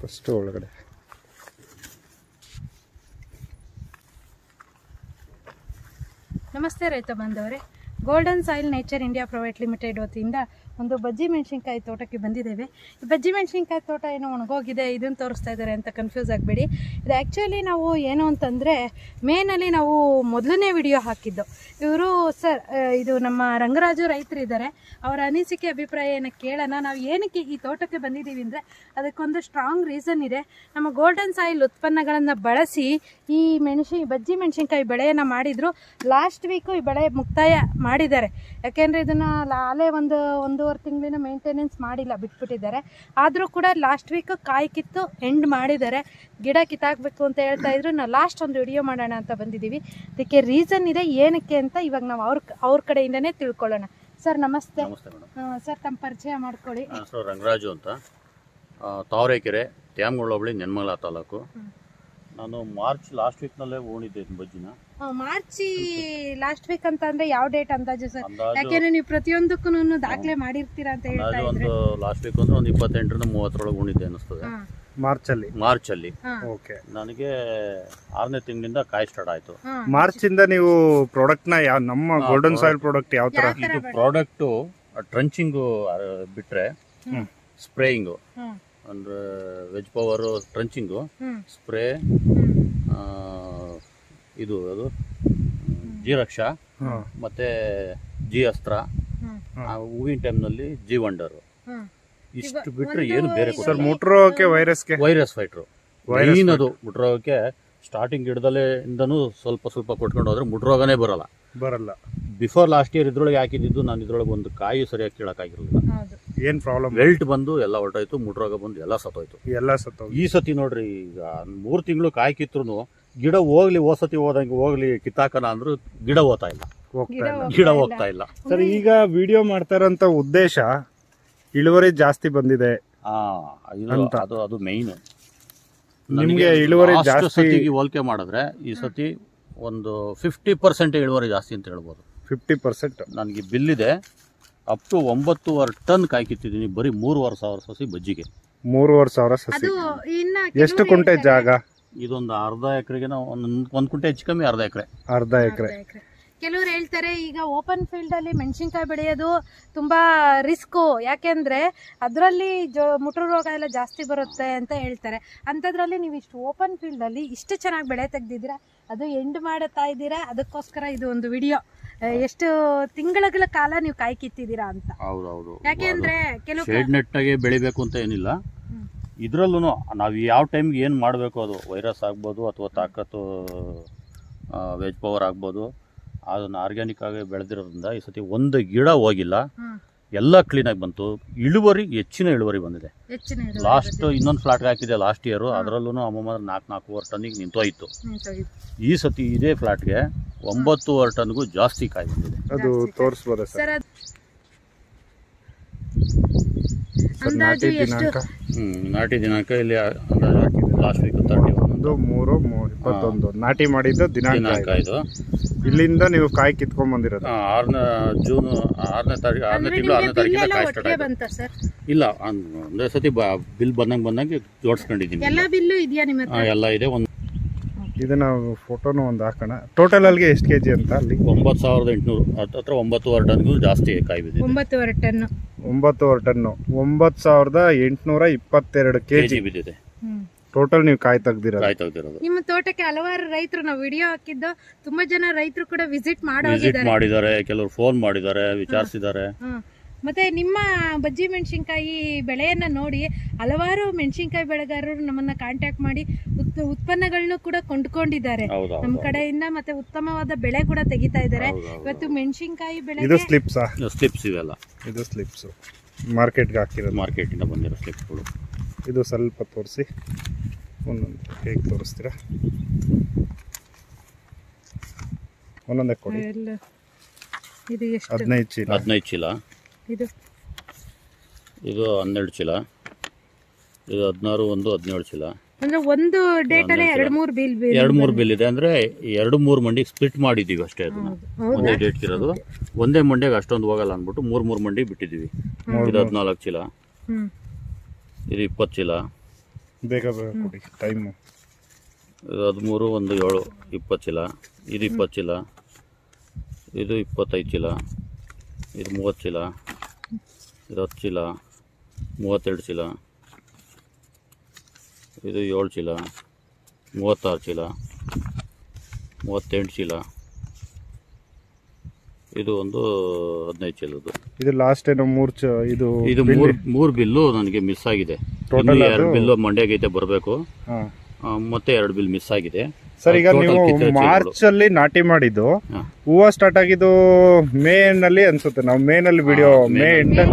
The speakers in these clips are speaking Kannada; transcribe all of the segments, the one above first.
ಅಷ್ಟು ಒಳಗಡೆ. ನಮಸ್ತೆ ರೈತ ಬಾಂಧವರೇ, golden soil nature India private limited ವತಿಯಿಂದ ಒಂದು ಬಜ್ಜಿ ಮೆಣಸಿನ್ಕಾಯಿ ತೋಟಕ್ಕೆ ಬಂದಿದ್ದೇವೆ. ಈ ಬಜ್ಜಿ ಮೆಣಸಿನ್ಕಾಯಿ ತೋಟ ಏನೋ ಒಣಗೋಗಿದೆ, ಇದನ್ನು ತೋರಿಸ್ತಾ ಇದ್ದಾರೆ ಅಂತ ಕನ್ಫ್ಯೂಸ್ ಆಗಬೇಡಿ. ಇದು ಆ್ಯಕ್ಚುಲಿ ನಾವು ಏನು ಅಂತಂದರೆ ಮೇನಲ್ಲಿ ನಾವು ಮೊದಲನೇ ವಿಡಿಯೋ ಹಾಕಿದ್ದು. ಇವರು ಸರ್, ಇದು ನಮ್ಮ ರಂಗರಾಜು ರೈತರಿದ್ದಾರೆ, ಅವರ ಅನಿಸಿಕೆ ಅಭಿಪ್ರಾಯನ ಕೇಳೋಣ. ನಾವು ಏನಕ್ಕೆ ಈ ತೋಟಕ್ಕೆ ಬಂದಿದ್ದೀವಿ ಅಂದರೆ ಅದಕ್ಕೊಂದು ಸ್ಟ್ರಾಂಗ್ ರೀಸನ್ ಇದೆ. ನಮ್ಮ ಗೋಲ್ಡನ್ ಸಾಯಿಲ್ ಉತ್ಪನ್ನಗಳನ್ನು ಬಳಸಿ ಈ ಬಜ್ಜಿ ಮೆಣಸಿನ್ಕಾಯಿ ಬೆಳೆಯನ್ನು ಮಾಡಿದರು. ಲಾಸ್ಟ್ ವೀಕು ಈ ಬೆಳೆ ಮುಕ್ತಾಯ ಮಾಡಿದ್ದಾರೆ. ಯಾಕೆಂದರೆ ಇದನ್ನು ಅಲ್ಲೇ ಒಂದೂವರೆ ತಿಂಗಳಿನ ಮೇಂಟೆನೆನ್ಸ್ ಮಾಡಿಲ್ಲ, ಬಿಟ್ಬಿಟ್ಟಿದ್ದಾರೆ. ಆದರೂ ಕೂಡ ಲಾಸ್ಟ್ ವೀಕು ಕಾಯಿ ಕಿತ್ತು ಎಂಡ್ ಮಾಡಿದ್ದಾರೆ. ಗಿಡ ಕಿತ್ತಾಕಬೇಕು ಅಂತ ಹೇಳ್ತಾ ಇದ್ರು. ನಾವು ಲಾಸ್ಟ್ ಒಂದು ವಿಡಿಯೋ ಮಾಡೋಣ ಅಂತ ಬಂದಿದ್ದೀವಿ. ಅದಕ್ಕೆ ರೀಸನ್ ಇದೆ ಏನಕ್ಕೆ ಅಂತ ಇವಾಗ ನಾವು ಅವ್ರ ಕಡೆಯಿಂದನೇ ತಿಳ್ಕೊಳ್ಳೋಣ. ಸರ್ ನಮಸ್ತೆ. ಸರ್ ತಮ್ಮ ಪರಿಚಯ ಮಾಡ್ಕೊಳ್ಳಿ. ಸರ್ ರಂಗರಾಜು ಅಂತ, ತಾವರೆಕೆರೆ, ತ್ಯಾಮಗೊಳ್ಳ ಹೋಬಳಿ, ನೆನ್ಮಂಗಲ ತಾಲೂಕು. ನಾನು ಮಾರ್ಚ್ ಲಾಸ್ಟ್ ವೀಕ್ನಲ್ಲೇ ಓಣಿದ್ದೆ ಬಜ್ಜಿನ. ಮಾರ್ಚ್ ಲಾಸ್ಟ್ ವೀಕ್ ಅಂತ ಅಂದ್ರೆ ಯಾವ ಡೇಟ್ ಅಂದಾಜು ಸರ್? ಯಾಕೆಂದ್ರೆ ನೀವು ಪ್ರತಿಯೊಂದಕ್ಕೂ ದಾಖಲೆ ಮಾಡಿರ್ತೀರಾ ಅಂತ ಹೇಳ್ತಾ ಇದ್ರೆ. ಒಂದು ಲಾಸ್ಟ್ ವೀಕ್ ಅಂದ್ರೆ ಒಂದು 28ರಿಂದ 30 ಒಳಗೆ ಅನಿಸ್ತದೆ. ಮಾರ್ಚ್ ಅಲ್ಲಿ ಓಕೆ. ನನಗೆ 6ನೇ ತಿಂಗಳಿಂದ ಕಾಯಿ ಸ್ಟಾರ್ಟ್ ಆಯ್ತು. ಮಾರ್ಚ್ ಇಂದ ನೀವು ಪ್ರಾಡಕ್ಟ್ ನ ನಮ್ಮ ಗೋಲ್ಡನ್ ಸಾಯಿಲ್ ಪ್ರಾಡಕ್ಟ್ ಯಾವ ತರ? ಇದು ಪ್ರಾಡಕ್ಟ್ ಟ್ರಂಚಿಂಗ್ ಬಿಟ್ರೆ ಸ್ಪ್ರೇಯಿಂಗು ಅಂದ್ರೆ ವೆಜ್ ಪವರ್ ಟ್ರಂಚಿಂಗು, ಸ್ಪ್ರೇ, ಇದು ಅದು ಜಿ ರಕ್ಷಾ, ಮತ್ತೆ ಜಿ ಅಸ್ತ್ರ, ಹೂವಿನ ಟೈಮ್ನಲ್ಲಿ ಜಿ ವಂಡರ್. ಇಷ್ಟು ಬಿಟ್ರೆ ಏನು ಬೇರೆ ಸರ್? ಮುಟ್ರೋಕೆ ವೈರಸ್ ಫೈಟ್ರು ಮೈನ್ ಅದು. ಮುಟ್ರೋಗಕ್ಕೆ ಸ್ಟಾರ್ಟಿಂಗ್ ಗಿಡದಲ್ಲೇ ಇಂದನೂ ಸ್ವಲ್ಪ ಕೊಟ್ಕೊಂಡು ಹೋದ್ರೆ ಮುಟ್ರೋಗನೇ ಬರಲ್ಲ. ಬಿಫೋರ್ ಲಾಸ್ಟ್ ಇಯರ್ ಇದ್ರೊಳಗೆ ಹಾಕಿದ್ದು ನಾನು. ಇದ್ರೊಳಗೆ ಒಂದು ಕಾಯಿ ಸರಿಯಾಗಿ ಕೀಳಕ್ಕಾಗಿರಲಿಲ್ಲ. ಏನ್ ಪ್ರಾಬ್ಲಮ್? ವೆಲ್ಟ್ ಬಂದು ಎಲ್ಲ ಹೊರಟೋಯ್ತು, ಮುಟ್ರೋಗ ಬಂದು ಎಲ್ಲ ಸತ್ತೋಯ್ತು. ಈ ಸತಿ ನೋಡ್ರಿ, ಈಗ 3 ತಿಂಗಳು ಕಾಯಿ ಕಿತ್ರು ಗಿಡ ಹೋಗ್ಲಿ, ಹೋಗ್ಲಿ ಕಿತ್ತಾಕನ ಅಂದ್ರು ಗಿಡ ಹೋಗ್ತಾ ಇಲ್ಲ. ಸರ್ ಈಗ ವಿಡಿಯೋ ಮಾಡ್ತಾ ಇರೋಂತ ಉದ್ದೇಶ ಇಳುವರಿ ಜಾಸ್ತಿ ಬಂದಿದೆ ಅದು ಮೈನ್. ನಿಮ್ಗೆ ಇಳುವರಿ ಜಾಸ್ತಿ ಹೋಲಿಕೆ ಮಾಡಿದ್ರೆ ಈ ಸತಿ ಒಂದು 50% ಇಳುವರಿ ಜಾಸ್ತಿ ಅಂತ ಹೇಳ್ಬೋದು. 50% ನನಗೆ ಬಿಲ್ ಇದೆ. ಅಪ್ ಟು 9.5 ಟನ್ ಕಾಯಿ ಕಿತ್ತಿದ್ದೀನಿ ಬರೀ 3,500 ಸಸಿ ಬಜ್ಜಿಗೆ. 3,500 ಸಸಿ. ಎಷ್ಟು ಕುಂಟೆ ಜಾಗ? ಇದೊಂದು ಅರ್ಧ ಎಕರೆಗೆ ಒಂದ್ ಕುಂಟೆ ಹೆಚ್ಚು ಕಮ್ಮಿ ಅರ್ಧ ಎಕರೆ. ಕೆಲವ್ರು ಹೇಳ್ತಾರೆ ಈಗ ಓಪನ್ ಫೀಲ್ಡ್ ಅಲ್ಲಿ ಮೆಣಸಿನ್ಕಾಯಿ ಬೆಳೆಯೋದು ತುಂಬಾ ರಿಸ್ಕು, ಯಾಕೆಂದ್ರೆ ಅದರಲ್ಲಿ ಮುಟ್ರು ರೋಗ ಎಲ್ಲ ಜಾಸ್ತಿ ಬರುತ್ತೆ ಅಂತ ಹೇಳ್ತಾರೆ. ಅಂಥದ್ರಲ್ಲಿ ನೀವು ಇಷ್ಟು ಓಪನ್ ಫೀಲ್ಡ್ ಅಲ್ಲಿ ಇಷ್ಟು ಚೆನ್ನಾಗಿ ಬೆಳೆ ತೆಗ್ದಿದ್ದೀರಾ, ಅದು ಎಂಡ್ ಮಾಡುತ್ತಾ ಇದ್ದೀರಾ. ಅದಕ್ಕೋಸ್ಕರ ಇದು ಒಂದು ವಿಡಿಯೋ. ಎಷ್ಟು ತಿಂಗಳ ಕಾಲ ನೀವು ಕಾಯಿ ಕಿತ್ತಿದ್ದೀರಾ ಅಂತ. ಹೌದೌದು. ಯಾಕೆಂದ್ರೆ ಕೆಲವು ಶೇಡ್ ನೆಟ್ಟಾಗೆ ಬೆಳಿಬೇಕು ಅಂತ ಏನಿಲ್ಲ. ಇದ್ರಲ್ಲೂ ನಾವು ಯಾವ ಟೈಮ್ಗೆ ಏನು ಮಾಡಬೇಕು, ಅದು ವೈರಸ್ ಆಗ್ಬೋದು ಅಥವಾ ತಾಕತ್ತು ವೆಜ್ ಪವರ್ ಆಗ್ಬೋದು, ಅದನ್ನು ಆರ್ಗ್ಯಾನಿಕ್ ಆಗಿ ಬೆಳೆದಿರೋದ್ರಿಂದ ಈ ಸತಿ ಒಂದು ಗಿಡ ಹೋಗಿಲ್ಲ, ಎಲ್ಲ ಕ್ಲೀನಾಗಿ ಬಂತು. ಹೆಚ್ಚಿನ ಇಳುವರಿ ಬಂದಿದೆ. ಲಾಸ್ಟ್ ಇನ್ನೊಂದು ಫ್ಲಾಟ್ಗೆ ಹಾಕಿದೆ ಲಾಸ್ಟ್ ಇಯರ್, ಅದರಲ್ಲೂ ಅಮ್ಮಮ್ಮ 4.5 ಟನ್ನಿಗೆ ನಿಂತೋಯ್ತು. ಈ ಸತಿ ಇದೇ ಫ್ಲಾಟ್ಗೆ 9.5 ಟನ್ಗೂ ಜಾಸ್ತಿ ಕಾಯಿ ಬಂದಿದೆ. ಅದು ತೋರಿಸ್ಬೋದಾ ಸರ್? ನಾಟಿ ದಿನಾಂಕ ಇಲ್ಲಿ ಲಾಸ್ಟ್ ವೀಕ್ 31 ನಾಟಿ ಮಾಡಿದ್ದು ದಿನಾಂಕ ಇದು. ಇಲ್ಲಿಂದ ನೀವು ಕಾಯಿ ಕಿತ್ಕೊಂಡ್ ಬಂದಿರೋದು 6ನೇ ತಿಂಗಳು 6ನೇ ತಾರೀಕಿಂದ ಕಾಯಿ ಸ್ಟಾರ್ಟ್ ಆಯ್ತು. ಇಲ್ಲ, ಒಂದೇ ಸತಿ ಬಿಲ್ ಬಂದಂಗೆ ಜೋಡಿಸ್ಕೊಂಡಿದ್ದೀನಿ. ಎಲ್ಲ ಇದೆ. ಇದು ನಾವು ಫೋಟೋನು ಒಂದು ಹಾಕೋಣ. ಟೋಟಲ್ ಅಲ್ಲಿಗೆ ಎಷ್ಟು ಕೆಜಿ ಅಂತ? ಅಲ್ಲಿ 9,800 ಹತ್ರ 9.5 ಟನ್ಗೂ ಜಾಸ್ತಿ ಕಾಯಿ ಬಿದ್ದಿದೆ. 9.5 ಟನ್ 9,822 ಕೆಜಿ ಬಿದ್ದಿದೆ ಟೋಟಲ್. ನೀವು ಕಾಯಿ ತೆಗ್ದಿರೋದು. ನಿಮ್ಮ ತೋಟಕ್ಕೆ ಹಲವಾರು ರೈತರು ನಾವು ವಿಡಿಯೋ ಹಾಕಿದ್ದು, ತುಂಬಾ ಜನ ರೈತರು ಕೂಡ ವಿಸಿಟ್ ಮಾಡಿದ್ದಾರೆ, ಕೆಲವರು ಫೋನ್ ಮಾಡಿದ್ದಾರೆ, ವಿಚಾರಿಸಿದ್ದಾರೆ. ಮತ್ತೆ ನಿಮ್ಮ ಬಜ್ಜಿ ಮೆಣಸಿನ್ಕಾಯಿ ಬೆಳೆಯನ್ನ ನೋಡಿ ಹಲವಾರು ಮೆಣಸಿನ್ಕಾಯಿ ಬೆಳೆಗಾರರು ನಮ್ಮನ್ನ ಕಾಂಟ್ಯಾಕ್ಟ್ ಮಾಡಿ ಉತ್ಪನ್ನಗಳನ್ನು ಕೂಡ ಕೊಂಡ್ಕೊಂಡಿದ್ದಾರೆ ನಮ್ಮ ಕಡೆಯಿಂದ. ಮತ್ತೆ ಉತ್ತಮವಾದ ಬೆಳೆ ಕೂಡ ತೆಗಿತಾ ಇದ್ದಾರೆ. ಇವತ್ತು ಮೆಣಸಿನ್ಕಾಯಿ ಬೆಳೆ ಇದು ಸ್ಲಿಪ್ಸ್ ಇವೆಲ್ಲ. ಇದು ಸ್ಲಿಪ್ಸ್ ಮಾರ್ಕೆಟ್ಗೆ ಹಾಕಿರೋದು, ಮಾರ್ಕೆಟಿಂದ ಬಂದಿರೋ ಸ್ಲಿಪ್ಸ್ಗಳು. ಇದು ಸ್ವಲ್ಪ ತೋರಿಸಿ, ಒಂದೊಂದು ಹೇಗೆ ತೋರಿಸ್ತೀರಾ? ಒಂದೊಂದೇ ಕೊಡಿ. ಇದು ಎಷ್ಟು? 15 ಚೀಲ. ಇದು 12 ಚೀಲ. ಇದು 16, 17 ಚೀಲ. ಅಂದ್ರೆ ಒಂದು ಡೇಟ್ ಅಲ್ಲಿ 2-3 ಬಿಲ್ ಇದೆ. ಅಂದ್ರೆ 2-3 ಮಂಡಿಗೆ ಸ್ಪ್ಲಿಟ್ ಮಾಡಿದೀವಿ ಅಷ್ಟೇ. ಅದನ್ನ ಒಂದೇ ಡೇಟ್ ಇರೋದು, ಒಂದೇ ಮಂಡಿಗೆ ಅಷ್ಟೊಂದು ಹೋಗಲ್ಲ ಅಂದ್ಬಿಟ್ಟು 3 ಮಂಡಿಗೆ ಬಿಟ್ಟಿದೀವಿ. ಇದು 14 ಚೀಲ. ಇದು 20 ಚೀಲ. ಬೇಗ ಬೇಗ ಕೊಡಿ ಟೈಮು. 13 1 7 20 ಚೀಲ, ಇದು 20 ಚೀಲ, ಇದು 25 ಚೀಲ, ಇದು 30 ಚೀಲ, ಇದು 10 ಚೀಲ, 32 ಚೀಲ, ಇದು 7 ಚೀಲ, 36 ಚೀಲ, 38 ಚೀಲ, ಇದು ಒಂದು 15 ಚೀಲದ್ದು. ಇದು ಲಾಸ್ಟ್ ಏನೋ ಇದು ಇದು ಮೂರು ಬಿಲ್ಲು ನನಗೆ ಮಿಸ್ ಆಗಿದೆ. Total 2 ಬಿಲ್ಲು ಮಂಡ್ಯಗೈತೆ ಬರಬೇಕು, ಮತ್ತೆ 2 ಬಿಲ್ ಮಿಸ್ ಆಗಿದೆ. ಸರ್ ಈಗ ನೀವು ಮಾರ್ಚ್ ಅಲ್ಲಿ ನಾಟಿ ಮಾಡಿದ್ದು, ಹೂವು ಸ್ಟಾರ್ಟ್ ಆಗಿದ್ದು ಮೇ ನಲ್ಲಿ ಅನ್ಸುತ್ತೆ. ನಾವು ಮೇ ನಲ್ಲಿ ವಿಡಿಯೋ ಮೇ ಎಂಡಲ್ಲಿ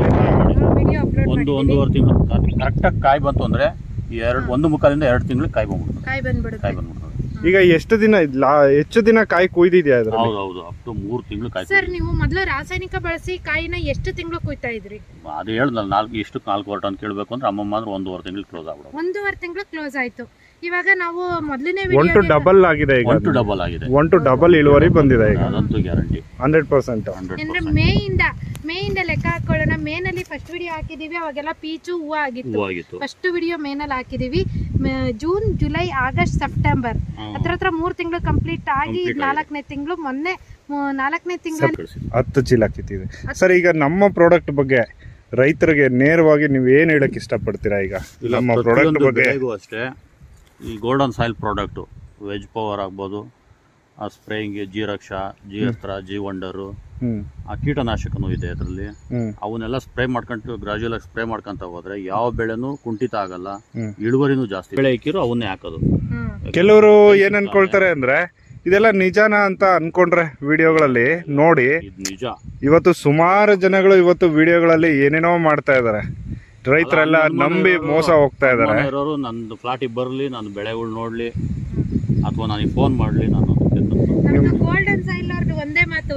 ಒಂದೂವರೆ ತಿಂಗಳು ಕರೆಕ್ಟಾಗಿ ಕಾಯಿ ಬಂತು ಅಂದ್ರೆ 1.25 ರಿಂದ 2 ತಿಂಗಳು ಕಾಯಿ ಬಂದ್ಬಿಡುತ್ತೆ. ಈಗ ಎಷ್ಟು ದಿನ ಹೆಚ್ಚು ದಿನ ಕಾಯಿ ಕುಯ್ದಿದ್ಯಾ? ಹೌದು, ಅಪ್ ಟು 3 ತಿಂಗಳು ಕಾಯಿ. ಸರ್ ನೀವು ಮೊದಲು ರಾಸಾಯನಿಕ ಬಳಸಿ ಕಾಯಿನ ಎಷ್ಟು ತಿಂಗಳು ಕುಯ್ತಾ ಇದ್ರಿ? ಅದು ಹೇಳಿದ್ನಲ್ಲ 4 ಟನ್ ಕೇಳಬೇಕು ಅಂದ್ರೆ ಅಮ್ಮಮ್ಮ ಅಂದ್ರೆ 1.5 ತಿಂಗಳು ಕ್ಲೋಸ್ ಆಗ್ಬಿಡೋದು. 1.5 ತಿಂಗಳು ಕ್ಲೋಸ್ ಆಯ್ತು. ಇವಾಗ ನಾವು ಮೊದಲನೇ 1 to ಡಬಲ್ ಆಗಿದೆ. ಈಗ 1 to ಡಬಲ್ ಆಗಿದೆ. 1 to ಡಬಲ್ ಇಳುವರಿ ಬಂದಿದೆ ಈಗ. ಅದಂತೂ ಗ್ಯಾರಂಟಿ 100%. ಅಂದ್ರೆ ಮೇಯಿಂದ ಲೆಕ್ಕ ಹಾಕೊಳ್ಳೋಣ. ಮೇನಲ್ಲಿ ಫಸ್ಟ್ ವಿಡಿಯೋ ಹಾಕಿದೀವಿ, ಅವಾಗೆಲ್ಲ ಪೀಚು ಹೂವು ಆಗಿತ್ತು. ಫಸ್ಟ್ ವಿಡಿಯೋ ಮೇನಲ್ಲಿ ಹಾಕಿದೀವಿ. ಜೂನ್, ಜುಲೈ, ಆಗಸ್ಟ್, ಸೆಪ್ಟೆಂಬರ್ ಹತ್ರ 3 ತಿಂಗಳು ಕಂಪ್ಲೀಟ್ ಆಗಿ 4ನೇ ತಿಂಗಳು ಮೊನ್ನೆ 4ನೇ ತಿಂಗಳು 10 ಚೀಲ ಕಿತ್ತಿದೆ. ಸರ್ ಈಗ ನಮ್ಮ ಪ್ರಾಡಕ್ಟ್ ಬಗ್ಗೆ ರೈತರಿಗೆ ನೇರವಾಗಿ ನೀವು ಏನ್ ಹೇಳಕ್ ಇಷ್ಟಪಡ್ತೀರಾ? ಈಗ ನಮ್ಮ ಪ್ರಾಡಕ್ಟ್ ಬಗ್ಗೆ ಅಷ್ಟೇ, ಈ golden soil product veg power ಆಗ್ಬೋದು, ಆ spraying G Raksha, G Astra, G wonder, ಆ ಕೀಟನಾಶಕನೂ ಇದೆ ಅದರಲ್ಲಿ. ಅವನ್ನೆಲ್ಲ ಸ್ಪ್ರೇ ಮಾಡ್ಕೊಂಡು ಗ್ರಾಜುಯಲ್ ಆಗಿ ಸ್ಪ್ರೇ ಮಾಡ್ಕೊಂತ ಹೋದ್ರೆ ಯಾವ ಬೆಳೆನೂ ಕುಂಠಿತ ಆಗಲ್ಲ, ಇಳುವರಿನೂ ಜಾಸ್ತಿ. ಬೆಳೆ ಇಕ್ಕಿರೋ ಅವನ್ನೇ ಹಾಕೋದು. ಕೆಲವರು ಏನ್ ಅನ್ಕೊಳ್ತಾರೆ ಅಂದ್ರೆ ಇದೆಲ್ಲ ನಿಜಾನ ಅಂತ ಅನ್ಕೊಂಡ್ರೆ ವಿಡಿಯೋಗಳಲ್ಲಿ ನೋಡಿ, ನಿಜ. ಇವತ್ತು ಸುಮಾರು ಜನಗಳು ಇವತ್ತು ವಿಡಿಯೋಗಳಲ್ಲಿ ಏನೇನೋ ಮಾಡ್ತಾ ಇದಾರೆ. ರೈತರೆಲ್ಲ ನಂಬಿ ಮೋಸ ಹೋಗ್ತಾ ಇದಾರೆ. ನಂದು ಫ್ಲಾಟಿಗೆ ಬರ್ಲಿ, ನಾನು ಬೆಳೆಗಳು ನೋಡ್ಲಿ, ಅಥವಾ ನನಗೆ ಫೋನ್ ಮಾಡ್ಲಿ, ನಾನು ಗೋಲ್ಡನ್ ಸಾಯಿಲ್ ಅವ್ರದ್ದು ಒಂದೇ ಮಾತು,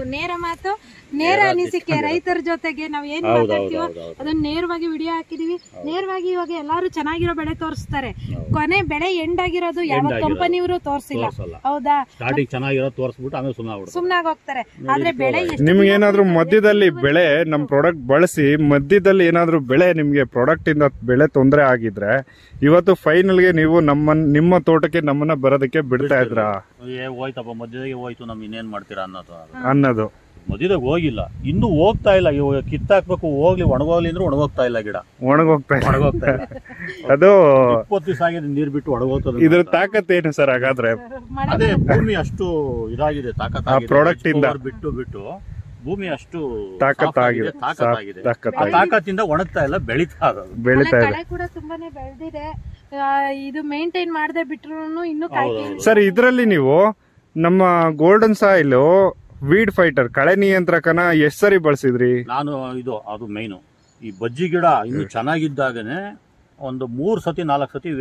ನೇರ ಅನಿಸಿಕೆ. ರೈತರ ಜೊತೆಗೆ ನಾವ್ ಏನ್ ಮಾತಾಡ್ತೀವೋ ಅದನ್ನ ನೇರವಾಗಿ ವಿಡಿಯೋ ಹಾಕಿದೀವಿ. ನೇರವಾಗಿ ಇವಾಗ ಎಲ್ಲಾರು ಚೆನ್ನಾಗಿರೋ ಬೆಳೆ ತೋರಿಸ್ತಾರೆ, ಕೊನೆ ಬೆಳೆ ಎಂಡ್ ಆಗಿರೋದು ಯಾವ ಕಂಪನಿಯವರು ತೋರಿಸಿಲ್ಲ. ಹೌದಾ? ಚೆನ್ನಾಗಿರೋ ತೋರಿಸ್ಬಿಟ್ಟು ಆಮೇಲೆ ಸುಮ್ನಾಗ್ ಹೋಗ್ತಾರೆ. ಆದ್ರೆ ಬೆಳೆ ನಿಮ್ಗೆ ಏನಾದ್ರು ಮಧ್ಯದಲ್ಲಿ ಬೆಳೆ ನಮ್ ಪ್ರಾಡಕ್ಟ್ ಬಳಸಿ ಮಧ್ಯದಲ್ಲಿ ಏನಾದ್ರು ಬೆಳೆ ನಿಮ್ಗೆ ಪ್ರಾಡಕ್ಟ್ ಇಂದ ಬೆಳೆ ತೊಂದರೆ ಆಗಿದ್ರೆ ಇವತ್ತು ಫೈನಲ್ಗೆ ನೀವು ನಿಮ್ಮ ತೋಟಕ್ಕೆ ನಮ್ಮನ್ನ ಬರೋದಕ್ಕೆ ಬಿಡ್ತಾ ಇದ್ರ? ಹೋಯ್ತಪ್ಪ ಮಧ್ಯದಾಗೆ ಹೋಯ್ತು, ನಮ್ ಇನ್ನೇನ್ ಮಾಡ್ತೀರಾ ಅನ್ನೋದು. ಮಧ್ಯದಾಗ ಹೋಗಿಲ್ಲ, ಇನ್ನು ಹೋಗ್ತಾ ಇಲ್ಲ. ಇವಾಗ ಕಿತ್ತಾಕ್ಬೇಕು, ಹೋಗ್ಲಿ ಒಣಗೋಗ್ಲಿ ಅಂದ್ರೆ ಒಣಗೋಗ್ತಾ ಇಲ್ಲ, ಗಿಡ ಒಣಗೋಗ್ತಾ ಇಲ್ಲ. ಅದು 20 ದಿವಸ ಆಗಿದೆ ನೀರ್ ಬಿಟ್ಟು ಒಣಗೋಗ್ತದೆ. ಇದ್ರ ತಾಕತ್ ಏನು ಸರ್ ಹಾಗಾದ್ರೆ? ಅದೇ ಭೂಮಿ ಅಷ್ಟು ಇದಾಗಿದೆ, ತಾಕತ್ ಪ್ರಾಡಕ್ಟ್ ಇಂದ ಬಿಟ್ಟು ಭೂಮಿ ಅಷ್ಟು ತಾಕತ್ತಾಗಿದೆ. ತಾಕತ್ತಿಂದ ಒಣಗ್ತಾ ಇಲ್ಲ, ಬೆಳೀತಾ ಇದೆ. ಕೂಡ ತುಂಬಾನೇ ಬೆಳೆದಿದೆ. ಇದು ಮೇಂಟೈನ್ ಮಾಡದೆ ಬಿಟ್ರು ಇನ್ನು ಸರ್ ಇದ್ರಲ್ಲಿ ನೀವು ನಮ್ಮ ಗೋಲ್ಡನ್ ಸಾಯಿಲ್ ವೀಡ್ ಫೈಟರ್ ಕಳೆ ನಿಯಂತ್ರಕನ ಎಷ್ಟ್ ಸರಿ ಬಳಸಿದ್ರಿ? ನಾನು ಅದು ಮೈನು. ಈ ಬಜ್ಜಿ ಗಿಡ ಇನ್ನು ಚೆನ್ನಾಗಿದ್ದಾಗನೆ ಒಂದು 3 ಸತಿ 4 ಸತಿ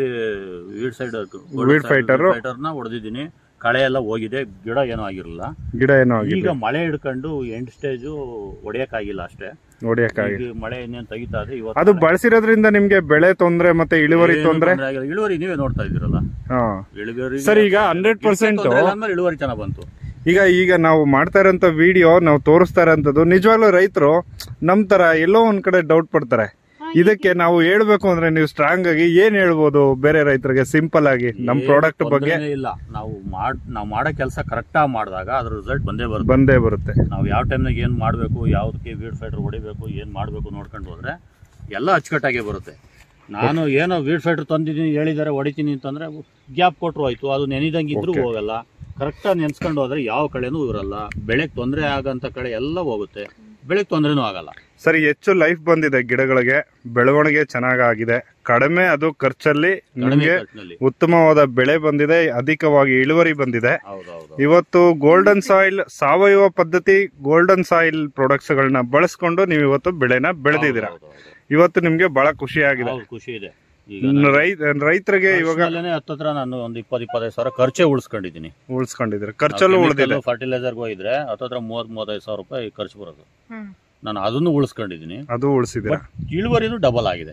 ವೀಡ್ ಫೈಟರ್ನ ಹೊಡೆದಿದ್ದೀನಿ. ಕಳೆ ಎಲ್ಲ ಹೋಗಿದೆ, ಗಿಡ ಏನೂ ಆಗಿರಲಿಲ್ಲ. ಈಗ ಮಳೆ ಹಿಡ್ಕೊಂಡು ಎಂಡ್ ಸ್ಟೇಜು ಹೊಡೆಯಕ್ಕಾಗಿಲ್ಲ ಅಷ್ಟೇ. ಮಳೆ ಇನ್ನೇನು ತೆಗಿತಾ ಇದೆ. ಅದು ಬಳಸಿರೋದ್ರಿಂದ ನಿಮ್ಗೆ ಬೆಳೆ ತೊಂದ್ರೆ ಮತ್ತೆ ಇಳುವರಿ ತೊಂದ್ರೆ? ಇಳುವರಿ ನೀವೇ ನೋಡ್ತಾ ಇದ್ದೀರಲ್ಲ. ಇಳುವರಿ ಸರ್ ಈಗ 100% ಇಳುವರಿ ಚೆನ್ನಾಗ್ ಬಂತು. ಈಗ ನಾವು ಮಾಡ್ತಾ ಇರೋಂಥ ವಿಡಿಯೋ ನಾವು ತೋರಿಸ್ತಾ ಇರೋಂಥದ್ದು ನಿಜವಾಗ್ಲೂ ರೈತರು ನಮ್ ತರ ಎಲ್ಲೋ ಒಂದ್ ಕಡೆ ಡೌಟ್ ಪಡ್ತಾರೆ. ಇದಕ್ಕೆ ನಾವು ಹೇಳ್ಬೇಕು ಅಂದ್ರೆ ನೀವು ಸ್ಟ್ರಾಂಗ್ ಆಗಿ ಏನ್ ಹೇಳ್ಬೋದು ಬೇರೆ ರೈತರಿಗೆ ಸಿಂಪಲ್ ಆಗಿ ನಮ್ ಪ್ರಾಡಕ್ಟ್ ಬಗ್ಗೆ? ಇಲ್ಲ, ನಾವು ಮಾಡೋ ಕೆಲಸ ಕರೆಕ್ಟ್ ಆಗಿ ಮಾಡಿದಾಗ ಅದ್ರ ರಿಸಲ್ಟ್ ಬಂದೇ ಬರುತ್ತೆ. ನಾವು ಯಾವ ಟೈಮ್ನಾಗ ಏನ್ ಮಾಡ್ಬೇಕು, ಯಾವ್ದಕ್ಕೆ ವೀಡ್ ಫೈಟರ್ ಹೊಡಿಬೇಕು, ಏನ್ ಮಾಡ್ಬೇಕು ನೋಡ್ಕೊಂಡು ಹೋದ್ರೆ ಎಲ್ಲ ಅಚ್ಚುಕಟ್ಟಾಗೆ ಬರುತ್ತೆ. ನಾನು ಏನೋ ವೀಡ್ ಫೈಟರ್ ತಂದಿದ್ದೀನಿ ಹೇಳಿದಾರೆ ಹೊಡಿತೀನಿ ಅಂತಂದ್ರೆ ಗ್ಯಾಪ್ ಕೊಟ್ಟರು ಆಯ್ತು, ಅದು ನೆನೆದಂಗೆ ಇದ್ರೂ ಹೋಗಲ್ಲ. ಕರೆಕ್ಟಾಗಿ ನೆನ್ಸ್ಕೊಂಡು ಹೋದ್ರೆ ಯಾವ ಕಳೆನೂ ಇರಲ್ಲ. ಬೆಳೆಗೆ ತೊಂದರೆ ಆಗಂತ ಕಳೆ ಎಲ್ಲ ಹೋಗುತ್ತೆ, ಬೆಳೆಗೆ ತೊಂದರೆನೂ ಆಗಲ್ಲ. ಸರಿ, ಹೆಚ್ಚು ಲೈಫ್ ಬಂದಿದೆ ಗಿಡಗಳಿಗೆ, ಬೆಳವಣಿಗೆ ಚೆನ್ನಾಗಿದೆ, ಕಡಿಮೆ ಅದು ಖರ್ಚಲ್ಲಿ ನಿಮಗೆ ಉತ್ತಮವಾದ ಬೆಳೆ ಬಂದಿದೆ, ಅಧಿಕವಾಗಿ ಇಳುವರಿ ಬಂದಿದೆ. ಇವತ್ತು ಗೋಲ್ಡನ್ ಸಾಯಿಲ್ ಸಾವಯವ ಪದ್ಧತಿ ಗೋಲ್ಡನ್ ಸಾಯಿಲ್ ಪ್ರಾಡಕ್ಟ್ಸ್ ಗಳನ್ನ ಬಳಸ್ಕೊಂಡು ನೀವು ಇವತ್ತು ಬೆಳೆನ ಬೆಳೆದಿದ್ದೀರಾ. ಇವತ್ತು ನಿಮ್ಗೆ ಬಹಳ ಖುಷಿ ಆಗಿದೆ. ಖುಷಿ ಇದೆ. ರೈತರಿಗೆ ಇವಾಗ ಹತ್ತತ್ರ ನಾನು ಒಂದು 20-25 ಸಾವಿರ ಖರ್ಚೆ ಉಳಿಸ್ಕೊಂಡಿದ್ರೆ ಖರ್ಚಲ್ಲೂ ಉಳಿದಿದೆ. ಫರ್ಟಿಲೈಸರ್ ಹೋಗಿದ್ರೆ ಹತ್ತತ್ರ 30-35 ಸಾವಿರ ರೂಪಾಯಿ ಖರ್ಚು ಬರೋದು. ನಾನು ಅದನ್ನು ಉಳಿಸ್ಕೊಂಡಿದ್ದೀನಿ. ಅದು ಉಳಿಸಿದೆ. ಇಳುವರಿನೂ ಡಬಲ್ ಆಗಿದೆ.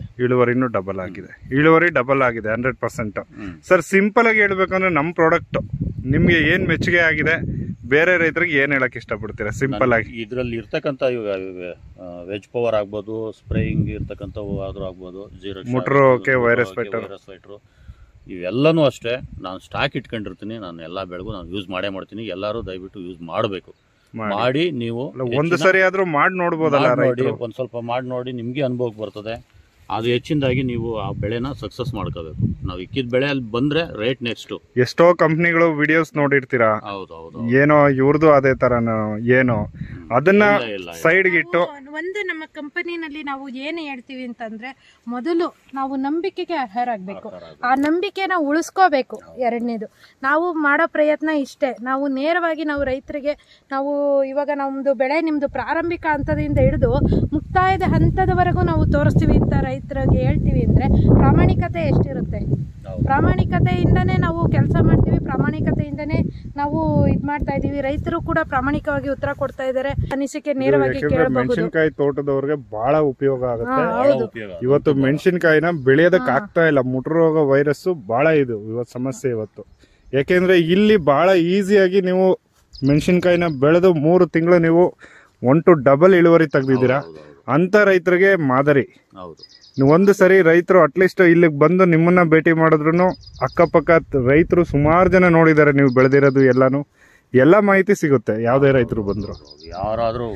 ಇಳುವರಿ ಡಬಲ್ ಆಗಿದೆ 100%. ಸರ್ ಸಿಂಪಲ್ ಆಗಿ ಹೇಳ್ಬೇಕಂದ್ರೆ ನಮ್ ಪ್ರಾಡಕ್ಟ್ ನಿಮ್ಗೆ ಏನ್ ಮೆಚ್ಚುಗೆ ಆಗಿದೆ, ಬೇರೆ ರೈತರಿಗೆ ಏನ್ ಹೇಳಕ್ ಇಷ್ಟಪಡ್ತೀರಾ ಸಿಂಪಲ್ ಆಗಿ? ಇದ್ರಲ್ಲಿ ಇರ್ತಕ್ಕಂಥ ವೆಜ್ ಪವರ್ ಆಗ್ಬೋದು, ಸ್ಪ್ರೇಯಿಂಗ್ ಇರ್ತಕ್ಕಂಥವು ಆದ್ರೂ ಆಗ್ಬೋದು, ಮುಟ್ರೋಕೆ ವೈರಸ್ ಫೈಟರ್, ಇವೆಲ್ಲನೂ ಅಷ್ಟೇ ನಾನು ಸ್ಟಾಕ್ ಇಟ್ಕೊಂಡಿರ್ತೀನಿ. ನಾನು ಎಲ್ಲ ಬೆಳೆಗೂ ನಾನು ಯೂಸ್ ಮಾಡೇ ಮಾಡ್ತೀನಿ. ಎಲ್ಲರೂ ದಯವಿಟ್ಟು ಯೂಸ್ ಮಾಡಬೇಕು. ಮಾಡಿ ನೀವು ಒಂದು ಸರಿ ಆದ್ರೂ ಮಾಡಿ ನೋಡ್ಬೋದಲ್ಲ, ನೋಡಿ ಒಂದು ಸ್ವಲ್ಪ ಮಾಡಿ ನೋಡಿ, ನಿಮಗೆ ಅನುಭವಕ್ಕೆ ಬರ್ತದೆ. ಅದು ಹೆಚ್ಚಿನದಾಗಿ ನೀವು ಆ ಬೆಳೆನ ಸಕ್ಸಸ್ ಮಾಡ್ಕೋಬೇಕು. ನಾವು ಇಕ್ಕಿದ ಬೆಳೆ ಅಲ್ಲಿ ಬಂದ್ರೆ ರೇಟ್ ನೆಕ್ಸ್ಟ್. ಎಷ್ಟೋ ಕಂಪ್ನಿಗಳು ವಿಡಿಯೋಸ್ ನೋಡಿರ್ತೀರಾ, ಏನೋ ಇವ್ರದ್ದು ಅದೇ ತರನೋ ಏನೋ, ಅದನ್ನ ಸೈಡ್ಗೆ ಇಟ್ಟು ಒಂದು ನಮ್ಮ ಕಂಪನಿನಲ್ಲಿ ನಾವು ಏನು ಹೇಳ್ತೀವಿ ಅಂತಂದ್ರೆ, ಮೊದಲು ನಾವು ನಂಬಿಕೆಗೆ ಅರ್ಹರಾಗಬೇಕು. ಆ ನಂಬಿಕೆನ ಉಳಿಸ್ಕೋಬೇಕು. ಎರಡನೇದು, ನಾವು ಮಾಡೋ ಪ್ರಯತ್ನ ಇಷ್ಟೇ. ನಾವು ನೇರವಾಗಿ ನಾವು ರೈತರಿಗೆ ನಾವು ಇವಾಗ ನಮ್ದು ಬೆಳೆ ನಿಮ್ದು ಪ್ರಾರಂಭಿಕ ಹಂತದಿಂದ ಹಿಡಿದು ಮುಕ್ತಾಯದ ಹಂತದವರೆಗೂ ನಾವು ತೋರಿಸ್ತೀವಿ ಅಂತ ರೈತರಿಗೆ ಹೇಳ್ತೀವಿ ಅಂದ್ರೆ ಪ್ರಾಮಾಣಿಕತೆ ಎಷ್ಟಿರುತ್ತೆ. ಪ್ರಾಮಾಣಿಕತೆಯಿಂದನೇ ನಾವು ಕೆಲಸ ಮಾಡ್ತೀವಿ, ಪ್ರಾಮಾಣಿಕತೆಯಿಂದನೇ ನಾವು ಇದ್ ಮಾಡ್ತಾ ಇದೀವಿ. ರೈತರು ಕೂಡ ಪ್ರಾಮಾಣಿಕವಾಗಿ ಉತ್ತರ ಕೊಡ್ತಾ ಇದ್ದಾರೆ. ಅನಿಸಿಕೆ ನೇರವಾಗಿ ಕೇಳಬಹುದು. ಮೆಣಸಿನಕಾಯಿ ತೋಟದವ್ರಿಗೆ ಬಹಳ ಉಪಯೋಗ ಆಗುತ್ತೆ. ಇವತ್ತು ಮೆಣಸಿನಕಾಯಿನ ಬೆಳೆಯೋದಕ್ಕೆ ಆಗ್ತಾ ಇಲ್ಲ, ಮುಟ್ರೋಗ ವೈರಸ್ ಬಹಳ ಇದು ಇವತ್ತು ಸಮಸ್ಯೆ ಇವತ್ತು. ಯಾಕೆಂದ್ರೆ ಇಲ್ಲಿ ಬಹಳ ಈಸಿಯಾಗಿ ನೀವು ಮೆಣಸಿನಕಾಯಿನ ಬೆಳೆದು 3 ತಿಂಗಳು ನೀವು 1 to double ಇಳುವರಿ ತೆಗ್ದಿದ್ದೀರಾ. ಅಂತ ರೈತರಿಗೆ ಮಾದರಿ. ಒಂದು ಸರಿ ರೈತರು ಅಟ್ಲೀಸ್ಟ್ ಇಲ್ಲಿಗೆ ಬಂದು ನಿಮ್ಮನ್ನ ಭೇಟಿ ಮಾಡಿದ್ರು ಅಕ್ಕಪಕ್ಕ ರೈತರು ಸುಮಾರು ಜನ ನೋಡಿದ್ದಾರೆ ನೀವು ಬೆಳೆದಿರೋದು ಎಲ್ಲಾನು. ಎಲ್ಲ ಮಾಹಿತಿ ಸಿಗುತ್ತೆ ಯಾವುದೇ ರೈತರು ಬಂದ್ರು, ಯಾರಾದ್ರೂ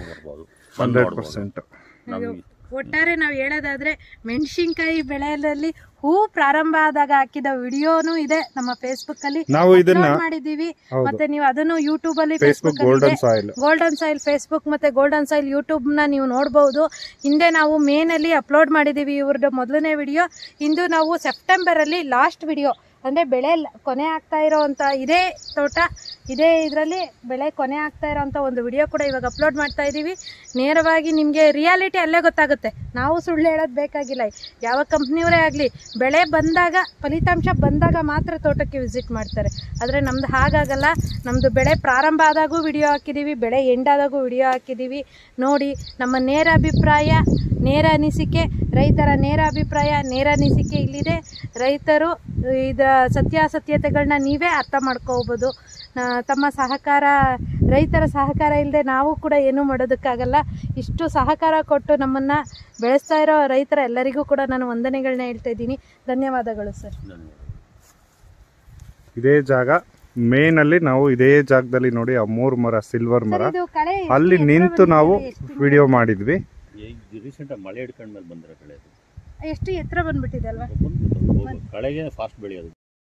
100%. ಒಟ್ಟಾರೆ ನಾವು ಹೇಳೋದಾದ್ರೆ ಮೆಣಸಿನಕಾಯಿ ಬೆಳೆಯಲ್ಲಿ ಹೂ ಪ್ರಾರಂಭ ಆದಾಗ ಹಾಕಿದ ವಿಡಿಯೋನು ಇದೆ ನಮ್ಮ ಫೇಸ್ಬುಕ್ ಅಲ್ಲಿ, ನಾವು ಇದನ್ನ ಮಾಡಿದೀವಿ. ಮತ್ತೆ ನೀವು ಅದನ್ನು ಯೂಟ್ಯೂಬ್ ಅಲ್ಲಿ ಗೋಲ್ಡನ್ ಸಾಯಿಲ್ ಫೇಸ್ಬುಕ್ ಮತ್ತೆ ಗೋಲ್ಡನ್ ಸಾಯಿಲ್ ಯೂಟ್ಯೂಬ್ ನ ನೀವು ನೋಡಬಹುದು. ಹಿಂದೆ ನಾವು ಮೇನ್ ಅಲ್ಲಿ ಅಪ್ಲೋಡ್ ಮಾಡಿದೀವಿ ಇವ್ರದ್ದು ಮೊದಲನೇ ವಿಡಿಯೋ. ಇಂದು ನಾವು ಸೆಪ್ಟೆಂಬರ್ ಅಲ್ಲಿ ಲಾಸ್ಟ್ ವಿಡಿಯೋ, ಅಂದ್ರೆ ಬೆಳೆ ಕೊನೆ ಆಗ್ತಾ ಇರೋಂಥ ಇದೇ ತೋಟ ಇದೇ ಇದರಲ್ಲಿ ಬೆಳೆ ಕೊನೆ ಆಗ್ತಾ ಇರೋಂಥ ಒಂದು ವಿಡಿಯೋ ಕೂಡ ಇವಾಗ ಅಪ್ಲೋಡ್ ಮಾಡ್ತಾ ಇದ್ದೀವಿ. ನೇರವಾಗಿ ನಿಮಗೆ ರಿಯಾಲಿಟಿ ಅಲ್ಲೇ ಗೊತ್ತಾಗುತ್ತೆ. ನಾವು ಸುಳ್ಳು ಹೇಳೋದು ಬೇಕಾಗಿಲ್ಲ. ಯಾವ ಕಂಪ್ನಿಯವರೇ ಆಗಲಿ ಬೆಳೆ ಬಂದಾಗ ಫಲಿತಾಂಶ ಬಂದಾಗ ಮಾತ್ರ ತೋಟಕ್ಕೆ ವಿಸಿಟ್ ಮಾಡ್ತಾರೆ. ಆದರೆ ನಮ್ದು ಹಾಗಾಗಲ್ಲ. ನಮ್ಮದು ಬೆಳೆ ಪ್ರಾರಂಭ ಆದಾಗೂ ವಿಡಿಯೋ ಹಾಕಿದ್ದೀವಿ, ಬೆಳೆ ಎಂಡಾದಾಗೂ ವಿಡಿಯೋ ಹಾಕಿದ್ದೀವಿ. ನೋಡಿ, ನಮ್ಮ ನೇರ ಅಭಿಪ್ರಾಯ, ನೇರ ಅನಿಸಿಕೆ, ರೈತರ ನೇರ ಅಭಿಪ್ರಾಯ, ನೇರ ಅನಿಸಿಕೆ ಇಲ್ಲಿದೆ. ರೈತರು ಇದರ ಸತ್ಯಾಸತ್ಯತೆಗಳನ್ನ ನೀವೇ ಅರ್ಥ ಮಾಡ್ಕೋಬೋದು. ತಮ್ಮ ಸಹಕಾರ, ರೈತರ ಸಹಕಾರ ಇಲ್ಲದೆ ನಾವು ಕೂಡ ಏನೂ ಮಾಡೋದಕ್ಕಾಗಲ್ಲ. ಇಷ್ಟು ಸಹಕಾರ ಕೊಟ್ಟು ನಮ್ಮನ್ನು ಬೆಳೆಸ್ತಾ ಇರೋ ರೈತರ ಎಲ್ಲರಿಗೂ ಕೂಡ ನಾನು ವಂದನೆಗಳನ್ನ ಹೇಳ್ತಾ ಇದ್ದೀನಿ. ಧನ್ಯವಾದಗಳು ಸರ್. ಇದೇ ಜಾಗ ಮೇನ್ ಅಲ್ಲಿ ನಾವು ಇದೇ ಜಾಗದಲ್ಲಿ ನೋಡಿ ಆ 3 ಮರ ಸಿಲ್ವರ್ ಮರ ಅಲ್ಲಿ ನಿಂತು ನಾವು ವಿಡಿಯೋ ಮಾಡಿದ್ವಿ. ರೀಸೆಂಟ್ ಮಳೆ ಹಿಡ್ಕೊಂಡ್ಮೇಲೆ ಬಂದ್ರೆ ಕಳೆ ಎಷ್ಟು ಎತ್ತರ ಬಂದ್ಬಿಟ್ಟಿದೆ ಅಲ್ವಾ? ಕಳೆಗೆ ಫಾಸ್ಟ್ ಬೆಳೆಯೋದು.